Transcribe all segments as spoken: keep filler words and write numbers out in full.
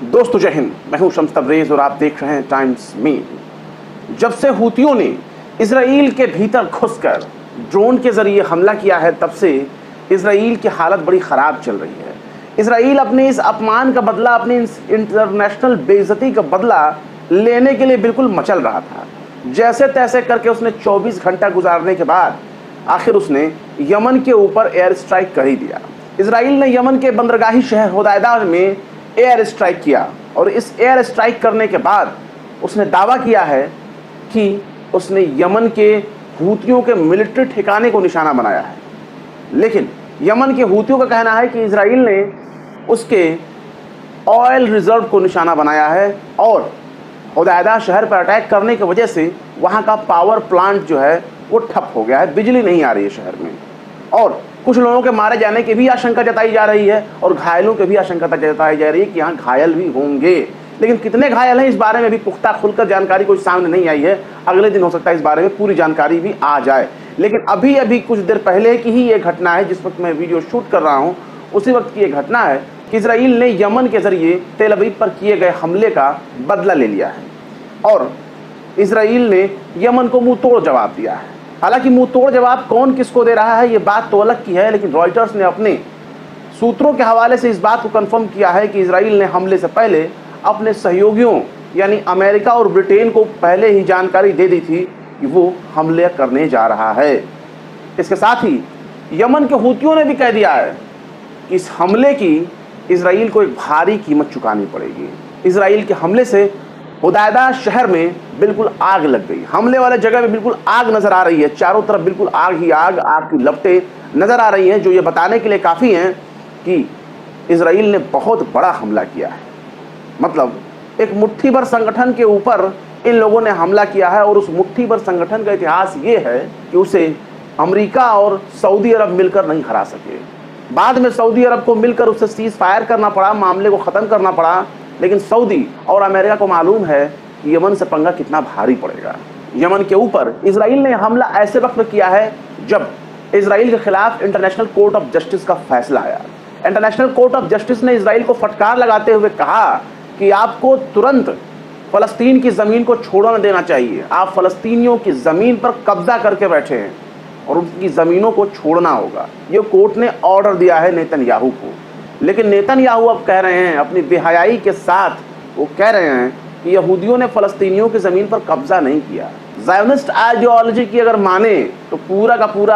दोस्तों जय हिंद, मैं हूं शम्स तबरेज़ और आप देख रहे हैं टाइम्स मी। जब से हूतियों ने इजराइल के भीतर घुसकर ड्रोन के जरिए हमला किया है, तब से इजराइल की हालत बड़ी ख़राब चल रही है। इजराइल अपने इस अपमान का बदला, अपनी इंटरनेशनल बेइज्जती का बदला लेने के लिए बिल्कुल मचल रहा था। जैसे तैसे करके उसने चौबीस घंटा गुजारने के बाद आखिर उसने यमन के ऊपर एयर स्ट्राइक कर ही दिया। इजराइल ने यमन के बंदरगाही शहर होदायदा में एयर स्ट्राइक किया और इस एयर स्ट्राइक करने के बाद उसने दावा किया है कि उसने यमन के हूतियों के मिलिट्री ठिकाने को निशाना बनाया है। लेकिन यमन के हूतियों का कहना है कि इजराइल ने उसके ऑयल रिजर्व को निशाना बनाया है और होदायदा शहर पर अटैक करने की वजह से वहाँ का पावर प्लांट जो है वो ठप हो गया है, बिजली नहीं आ रही है शहर में और कुछ लोगों के मारे जाने की भी आशंका जताई जा रही है और घायलों की भी आशंका जताई जा रही है कि यहाँ घायल भी होंगे। लेकिन कितने घायल हैं इस बारे में भी पुख्ता खुलकर जानकारी कोई सामने नहीं आई है। अगले दिन हो सकता है इस बारे में पूरी जानकारी भी आ जाए। लेकिन अभी अभी कुछ देर पहले की ही ये घटना है, जिस वक्त मैं वीडियो शूट कर रहा हूँ उसी वक्त की ये घटना है कि इजराइल ने यमन के जरिए तेल अवीव पर किए गए हमले का बदला ले लिया है और इजराइल ने यमन को मुंह तोड़ जवाब दिया है। हालांकि मुंह तोड़ जवाब कौन किसको दे रहा है ये बात तो अलग की है, लेकिन रॉयटर्स ने अपने सूत्रों के हवाले से इस बात को कंफर्म किया है कि इजराइल ने हमले से पहले अपने सहयोगियों यानी अमेरिका और ब्रिटेन को पहले ही जानकारी दे दी थी कि वो हमले करने जा रहा है। इसके साथ ही यमन के हूतियों ने भी कह दिया है कि इस हमले की इजराइल को एक भारी कीमत चुकानी पड़ेगी। इजराइल के हमले से होदायदा शहर में बिल्कुल आग लग गई। हमले वाले जगह में बिल्कुल आग नजर आ रही है, चारों तरफ बिल्कुल आग ही आग, आग की लपटें नजर आ रही हैं, जो ये बताने के लिए काफ़ी हैं कि इजराइल ने बहुत बड़ा हमला किया है। मतलब एक मुट्ठी भर संगठन के ऊपर इन लोगों ने हमला किया है और उस मुट्ठी भर संगठन का इतिहास ये है कि उसे अमेरिका और सऊदी अरब मिलकर नहीं हरा सके। बाद में सऊदी अरब को मिलकर उसे सीज फायर करना पड़ा, मामले को ख़त्म करना पड़ा। लेकिन सऊदी और अमेरिका को मालूम है कि यमन से पंगा कितना भारी पड़ेगा। यमन के ऊपर इजराइल ने हमला ऐसे वक्त में किया है जब इजराइल के खिलाफ इंटरनेशनल कोर्ट ऑफ जस्टिस का फैसला आया। इंटरनेशनल कोर्ट ऑफ जस्टिस ने इजराइल को फटकार लगाते हुए कहा कि आपको तुरंत फ़लस्तीन की ज़मीन को छोड़ना देना चाहिए। आप फ़लस्तीनियों की ज़मीन पर कब्जा करके बैठे हैं और उनकी ज़मीनों को छोड़ना होगा। ये कोर्ट ने ऑर्डर दिया है नेतन्याहू को। लेकिन नेतन्याहू अब कह रहे हैं अपनी बेहयाई के साथ, वो कह रहे हैं कि यहूदियों ने फ़लस्तीनियों की ज़मीन पर कब्जा नहीं किया। ज़ायोनिस्ट आइडियोलॉजी की अगर माने तो पूरा का पूरा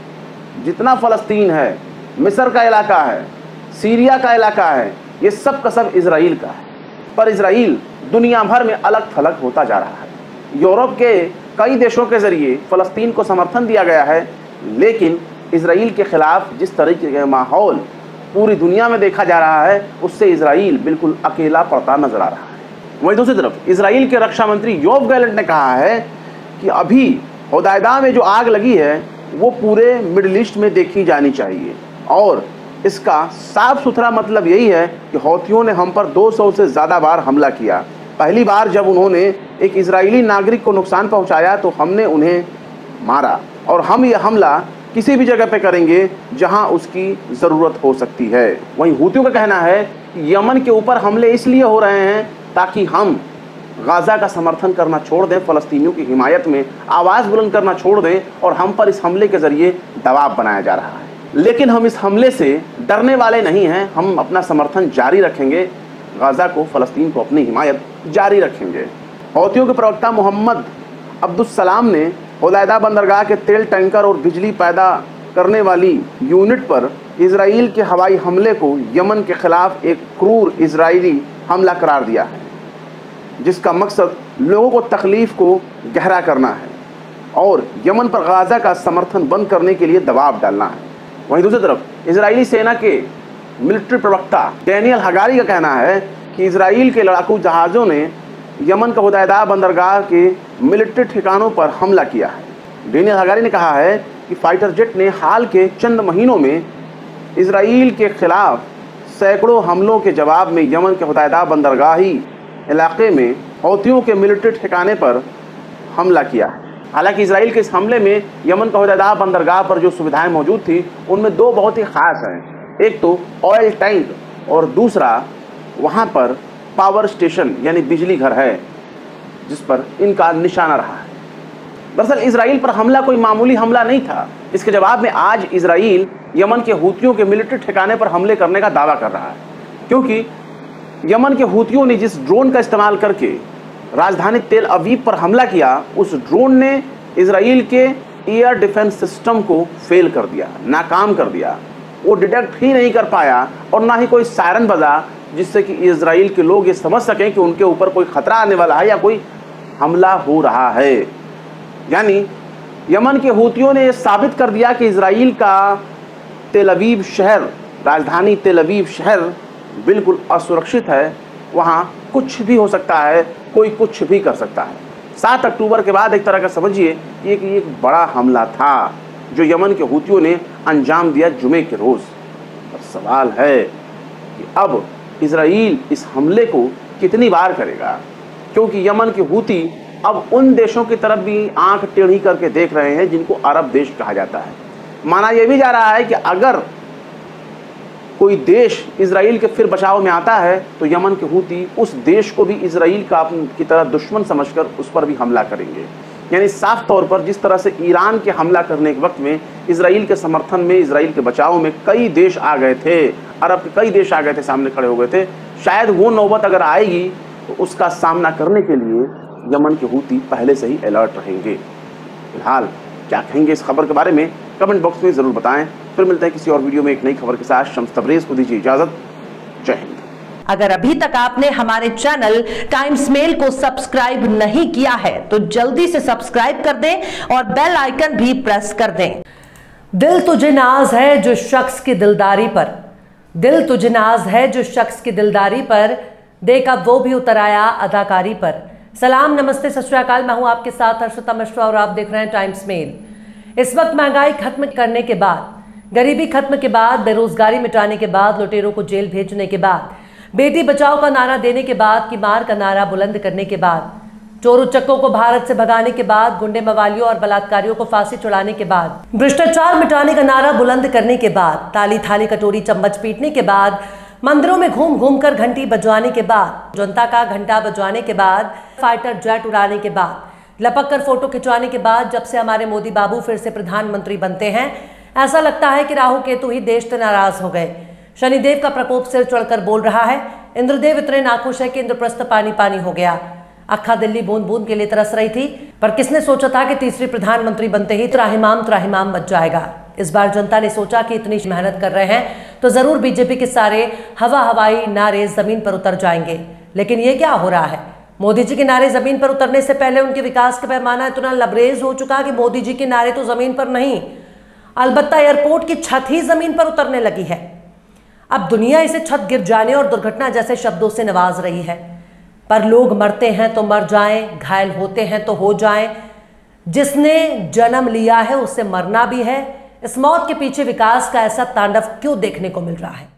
जितना फ़लस्तीन है, मिस्र का इलाका है, सीरिया का इलाका है, ये सब का सब इजराइल का है। पर इजराइल दुनिया भर में अलग थलग होता जा रहा है। यूरोप के कई देशों के ज़रिए फ़लस्तीन को समर्थन दिया गया है, लेकिन इजराइल के ख़िलाफ़ जिस तरीके का माहौल पूरी दुनिया में देखा जा रहा है उससे इजराइल बिल्कुल अकेला पड़ता नजर आ रहा है। वहीं दूसरी तरफ इजराइल के रक्षा मंत्री योव गैलेंट ने कहा है कि अभी होदायदा में जो आग लगी है वो पूरे मिडिल ईस्ट में देखी जानी चाहिए और इसका साफ सुथरा मतलब यही है कि हौथियों ने हम पर दो सौ से ज़्यादा बार हमला किया। पहली बार जब उन्होंने एक इजरायली नागरिक को नुकसान पहुँचाया तो हमने उन्हें मारा और हम यह हमला किसी भी जगह पे करेंगे जहां उसकी ज़रूरत हो सकती है। वहीं हूतियों का कहना है कि यमन के ऊपर हमले इसलिए हो रहे हैं ताकि हम गाज़ा का समर्थन करना छोड़ दें, फ़लस्तीनियों की हिमायत में आवाज़ बुलंद करना छोड़ दें और हम पर इस हमले के ज़रिए दबाव बनाया जा रहा है। लेकिन हम इस हमले से डरने वाले नहीं हैं, हम अपना समर्थन जारी रखेंगे, गाज़ा को, फ़लस्तीन को अपनी हिमायत जारी रखेंगे। हौतियों के प्रवक्ता मोहम्मद अब्दुस्सलाम ने होदायदा बंदरगाह के तेल टैंकर और बिजली पैदा करने वाली यूनिट पर इजराइल के हवाई हमले को यमन के खिलाफ एक क्रूर इजरायली हमला करार दिया है, जिसका मकसद लोगों को तकलीफ़ को गहरा करना है और यमन पर गाज़ा का समर्थन बंद करने के लिए दबाव डालना है। वहीं दूसरी तरफ इजरायली सेना के मिलिट्री प्रवक्ता डैनियल हगारी का कहना है कि इजराइल के लड़ाकू जहाज़ों ने यमन का होदायदा बंदरगाह के मिलिट्री ठिकानों पर हमला किया है। डैनियल हगारी ने कहा है कि फाइटर जेट ने हाल के चंद महीनों में इजराइल के खिलाफ सैकड़ों हमलों के जवाब में यमन के होदायदा बंदरगाही इलाके में हौतियों के मिलिट्री ठिकाने पर हमला किया है। हालांकि इजराइल के इस हमले में यमन का होदायदा बंदरगाह पर जो सुविधाएं मौजूद थी उनमें दो बहुत ही ख़ास हैं। एक तो ऑयल टैंक और दूसरा वहाँ पर पावर स्टेशन यानी बिजली घर है जिस पर इनका निशाना रहा है। दरअसल इसराइल पर हमला कोई मामूली हमला नहीं था। इसके जवाब में आज इसराइल यमन के हूतियों के मिलिट्री ठिकाने पर हमले करने का दावा कर रहा है, क्योंकि यमन के हूतियों ने जिस ड्रोन का इस्तेमाल करके राजधानी तेल अवीव पर हमला किया, उस ड्रोन ने इसराइल के एयर डिफेंस सिस्टम को फेल कर दिया, नाकाम कर दिया। वो डिटेक्ट ही नहीं कर पाया और ना ही कोई सायरन बजा जिससे कि इसराइल के लोग ये समझ सकें कि उनके ऊपर कोई खतरा आने वाला है या कोई हमला हो रहा है। यानी यमन के हूतियों ने यह साबित कर दिया कि इसराइल का तेल अवीव शहर, राजधानी तेल अवीव शहर बिल्कुल असुरक्षित है। वहाँ कुछ भी हो सकता है, कोई कुछ भी कर सकता है। सात अक्टूबर के बाद एक तरह का समझिए कि एक, एक बड़ा हमला था जो यमन के हूतियों ने अंजाम दिया जुमे के रोज़। अब सवाल है कि अब इसराइल इस हमले को कितनी बार करेगा, क्योंकि यमन के हूती अब उन देशों की तरफ भी आंख टेढ़ी करके देख रहे हैं जिनको अरब देश कहा जाता है। माना यह भी जा रहा है कि अगर कोई देश इसराइल के फिर बचाव में आता है तो यमन के हूती उस देश को भी इसराइल का की तरह दुश्मन समझकर उस पर भी हमला करेंगे। यानी साफ तौर पर जिस तरह से ईरान के हमला करने के वक्त में इसराइल के समर्थन में, इसराइल के बचाव में कई देश आ गए थे, अरब के कई देश आ गए थे, सामने खड़े हो गए थे, शायद वो नौबत अगर आएगी तो उसका सामना करने के लिए यमन के हूती पहले से ही अलर्ट रहेंगे। फिलहाल क्या कहेंगे इस खबर के बारे में कमेंट बॉक्स में ज़रूर बताएं। फिर मिलते हैं किसी और वीडियो में एक नई खबर के साथ। शम्स तबरेज़ को दीजिए इजाज़त। जय हिंद। अगर अभी तक आपने हमारे चैनल टाइम्स मेल को सब्सक्राइब नहीं किया है तो जल्दी से सब्सक्राइब कर दें और बेल आइकन भी प्रेस कर दें। दिल तुझे नाज है जो शख्स की दिलदारी पर, दिल तुझे नाज है जो शख्स की दिलदारी पर, देखा वो भी उतर आया अदाकारी पर। सलाम, नमस्ते, सत श्री अकाल। मैं हूं आपके साथ हर्षिता मिश्रा और आप देख रहे हैं टाइम्स मेल। इस वक्त महंगाई खत्म करने के बाद, गरीबी खत्म के बाद, बेरोजगारी मिटाने के बाद, लुटेरों को जेल भेजने के बाद, बेटी बचाओ का नारा देने के बाद, की मार का नारा बुलंद करने के बाद, चोर उचक्कों को भारत से भगाने के बाद, गुंडे मवालियों और बलात्कारियों को फांसी चढ़ाने के बाद, भ्रष्टाचार मिटाने का नारा बुलंद करने के बाद, ताली थाली कटोरी चम्मच पीटने के बाद, मंदिरों में घूम घूम कर घंटी बजवाने के बाद, जनता का घंटा बजवाने के बाद, फाइटर जेट उड़ाने के बाद, लपक कर फोटो खिंचवाने के बाद, जब से हमारे मोदी बाबू फिर से प्रधानमंत्री बनते हैं, ऐसा लगता है कि राहु केतु ही देश से नाराज हो गए। शनिदेव का प्रकोप सिर चढ़कर बोल रहा है। इंद्रदेव इतने नाखुश है कि इंद्रप्रस्थ पानी पानी हो गया। अक्खा दिल्ली बूंद बूंद के लिए तरस रही थी, पर किसने सोचा था कि तीसरी प्रधानमंत्री बनते ही त्राहिमाम त्राहिमाम मच जाएगा। इस बार जनता ने सोचा कि इतनी मेहनत कर रहे हैं तो जरूर बीजेपी के सारे हवा हवाई नारे जमीन पर उतर जाएंगे। लेकिन ये क्या हो रहा है? मोदी जी के नारे जमीन पर उतरने से पहले उनके विकास का पैमाना इतना लबरेज हो चुका कि मोदी जी के नारे तो जमीन पर नहीं, अलबत्ता एयरपोर्ट की छत ही जमीन पर उतरने लगी है। अब दुनिया इसे छत गिर जाने और दुर्घटना जैसे शब्दों से नवाज रही है, पर लोग मरते हैं तो मर जाएं, घायल होते हैं तो हो जाएं। जिसने जन्म लिया है उससे मरना भी है। इस मौत के पीछे विकास का ऐसा तांडव क्यों देखने को मिल रहा है?